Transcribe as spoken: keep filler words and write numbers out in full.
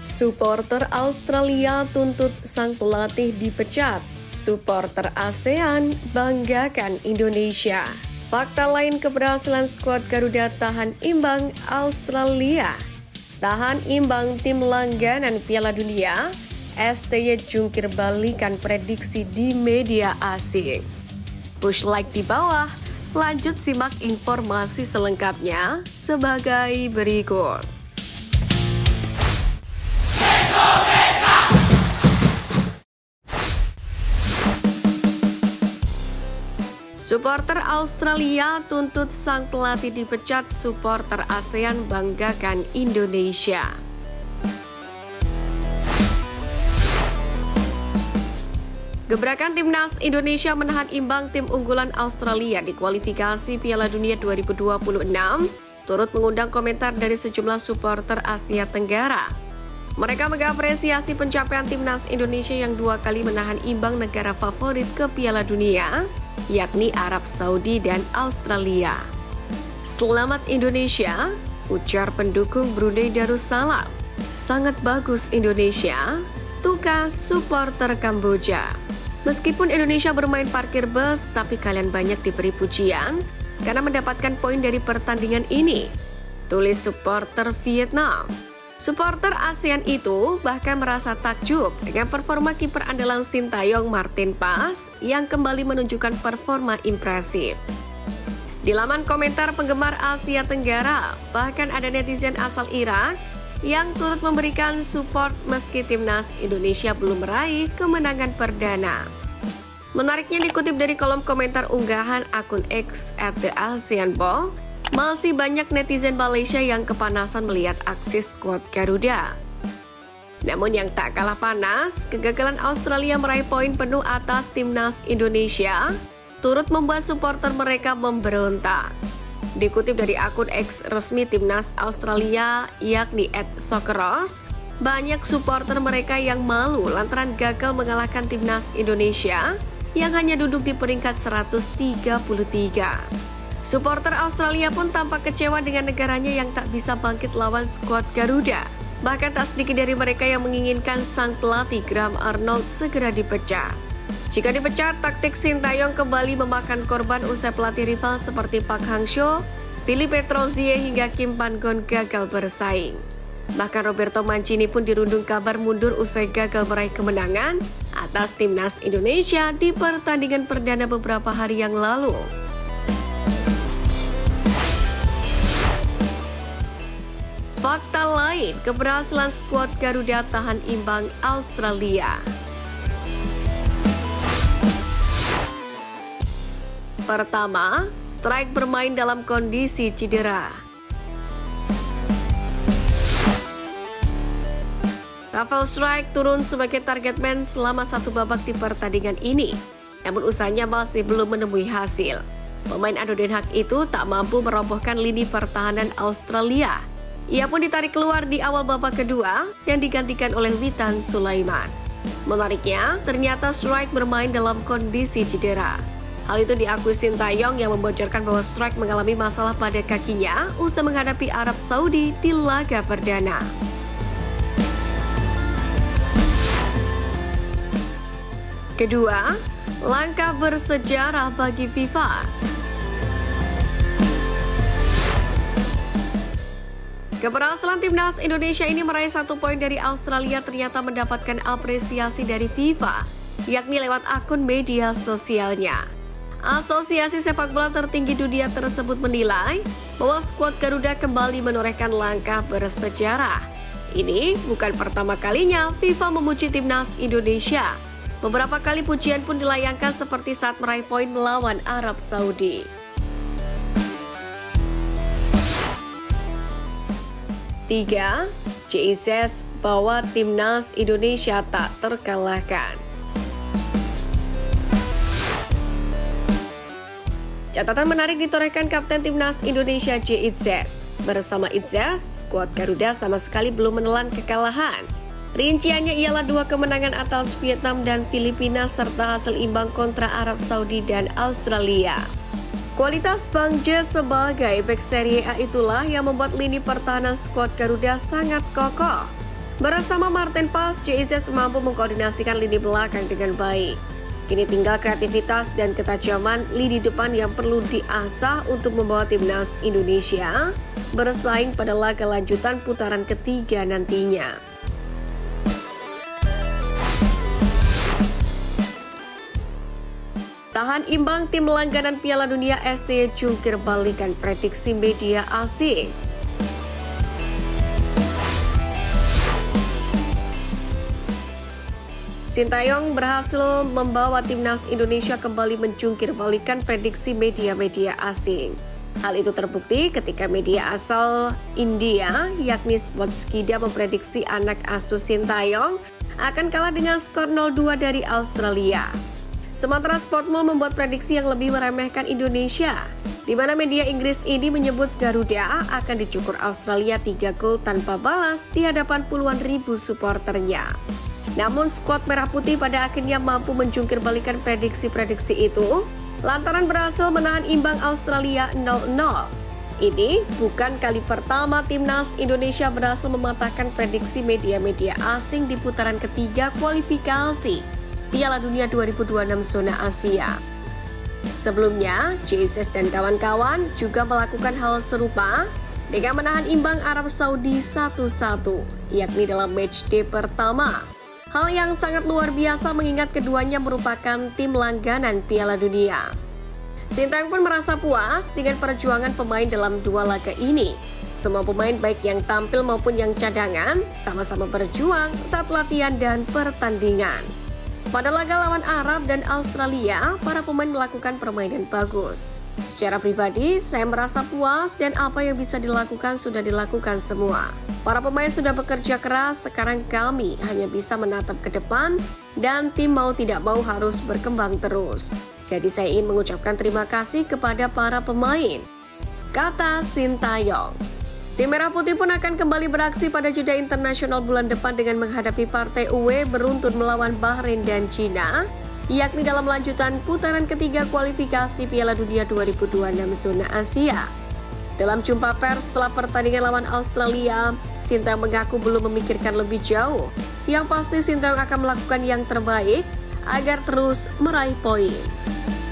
Supporter Australia tuntut sang pelatih dipecat. Supporter ASEAN banggakan Indonesia. Fakta lain keberhasilan skuad Garuda tahan imbang Australia. Tahan imbang tim langganan Piala Dunia, S T Y jungkir balikan prediksi di media asing. Push like di bawah, lanjut simak informasi selengkapnya sebagai berikut. Supporter Australia tuntut sang pelatih dipecat, supporter ASEAN banggakan Indonesia. Gebrakan timnas Indonesia menahan imbang tim unggulan Australia di kualifikasi Piala Dunia dua ribu dua puluh enam turut mengundang komentar dari sejumlah supporter Asia Tenggara. Mereka mengapresiasi pencapaian timnas Indonesia yang dua kali menahan imbang negara favorit ke Piala Dunia, yakni Arab Saudi dan Australia. Selamat Indonesia, ujar pendukung Brunei Darussalam. Sangat bagus Indonesia, tukas supporter Kamboja. Meskipun Indonesia bermain parkir bus, tapi kalian banyak diberi pujian karena mendapatkan poin dari pertandingan ini, tulis supporter Vietnam. Supporter ASEAN itu bahkan merasa takjub dengan performa kiper andalan Sintayong Martin Pas yang kembali menunjukkan performa impresif. Di laman komentar penggemar Asia Tenggara, bahkan ada netizen asal Irak yang turut memberikan support meski timnas Indonesia belum meraih kemenangan perdana. Menariknya dikutip dari kolom komentar unggahan akun X at the ASEAN Ball, masih banyak netizen Malaysia yang kepanasan melihat aksi skuad Garuda. Namun yang tak kalah panas, kegagalan Australia meraih poin penuh atas timnas Indonesia turut membuat supporter mereka memberontak. Dikutip dari akun X resmi timnas Australia yakni at socceros, banyak supporter mereka yang malu lantaran gagal mengalahkan timnas Indonesia yang hanya duduk di peringkat seratus tiga puluh tiga. Supporter Australia pun tampak kecewa dengan negaranya yang tak bisa bangkit lawan skuad Garuda. Bahkan tak sedikit dari mereka yang menginginkan sang pelatih Graham Arnold segera dipecat. Jika dipecat, taktik Sintayong kembali memakan korban usai pelatih rival seperti Park Hang-seo, Philippe Petrozie hingga Kim Pan-gon gagal bersaing. Bahkan Roberto Mancini pun dirundung kabar mundur usai gagal meraih kemenangan atas timnas Indonesia di pertandingan perdana beberapa hari yang lalu. Fakta lain, keberhasilan skuad Garuda tahan imbang Australia. Pertama, Strike bermain dalam kondisi cedera. Rafael Strike turun sebagai target man selama satu babak di pertandingan ini, namun usahanya masih belum menemui hasil. Pemain Ado Den Haag itu tak mampu merobohkan lini pertahanan Australia. Ia pun ditarik keluar di awal babak kedua dan digantikan oleh Witan Sulaiman. Menariknya, ternyata Strike bermain dalam kondisi cedera. Hal itu diakui Sintayong yang membocorkan bahwa Strike mengalami masalah pada kakinya usai menghadapi Arab Saudi di laga perdana. Kedua, langkah bersejarah bagi FIFA. Keberhasilan timnas Indonesia ini meraih satu poin dari Australia ternyata mendapatkan apresiasi dari FIFA, yakni lewat akun media sosialnya. Asosiasi sepak bola tertinggi dunia tersebut menilai bahwa skuad Garuda kembali menorehkan langkah bersejarah. Ini bukan pertama kalinya FIFA memuji timnas Indonesia. Beberapa kali pujian pun dilayangkan seperti saat meraih poin melawan Arab Saudi. Tiga, J I Z bawa timnas Indonesia tak terkalahkan. Catatan menarik ditorehkan Kapten Timnas Indonesia J I Z. Bersama I Z, skuad Garuda sama sekali belum menelan kekalahan. Rinciannya ialah dua kemenangan atas Vietnam dan Filipina serta hasil imbang kontra Arab Saudi dan Australia. Kualitas Bang J sebagai bek Serie A itulah yang membuat lini pertahanan skuad Garuda sangat kokoh. Bersama Martin Paes, Jesus mampu mengkoordinasikan lini belakang dengan baik. Kini tinggal kreativitas dan ketajaman lini depan yang perlu diasah untuk membawa timnas Indonesia bersaing pada laga lanjutan putaran ketiga nantinya. Tahan imbang tim langganan Piala Dunia S T Y jungkir balikan prediksi media asing. Sintayong berhasil membawa timnas Indonesia kembali menjungkir balikan prediksi media-media asing. Hal itu terbukti ketika media asal India, yakni Sportskida, memprediksi anak asuh Sintayong akan kalah dengan skor nol dua dari Australia. Sementara Sportmul membuat prediksi yang lebih meremehkan Indonesia, di mana media Inggris ini menyebut Garuda akan dicukur Australia tiga gol tanpa balas di hadapan puluhan ribu suporternya. Namun skuad Merah Putih pada akhirnya mampu menjungkir balikan prediksi-prediksi itu lantaran berhasil menahan imbang Australia nol nol. Ini bukan kali pertama timnas Indonesia berhasil mematahkan prediksi media-media asing di putaran ketiga kualifikasi Piala Dunia dua ribu dua puluh enam zona Asia. Sebelumnya, Jesus dan kawan-kawan juga melakukan hal serupa dengan menahan imbang Arab Saudi satu satu, yakni dalam matchday pertama. Hal yang sangat luar biasa mengingat keduanya merupakan tim langganan Piala Dunia. Sintayong pun merasa puas dengan perjuangan pemain dalam dua laga ini. Semua pemain baik yang tampil maupun yang cadangan sama-sama berjuang saat latihan dan pertandingan. Pada laga lawan Arab dan Australia, para pemain melakukan permainan bagus. Secara pribadi, saya merasa puas dan apa yang bisa dilakukan sudah dilakukan semua. Para pemain sudah bekerja keras, sekarang kami hanya bisa menatap ke depan dan tim mau tidak mau harus berkembang terus. Jadi saya ingin mengucapkan terima kasih kepada para pemain, kata Sintayong. Tim Merah Putih pun akan kembali beraksi pada jeda internasional bulan depan dengan menghadapi partai U W beruntun melawan Bahrain dan Cina, yakni dalam lanjutan putaran ketiga kualifikasi Piala Dunia dua ribu dua puluh enam zona Asia. Dalam jumpa pers setelah pertandingan lawan Australia, Sintayong mengaku belum memikirkan lebih jauh. Yang pasti Sintayong akan melakukan yang terbaik agar terus meraih poin.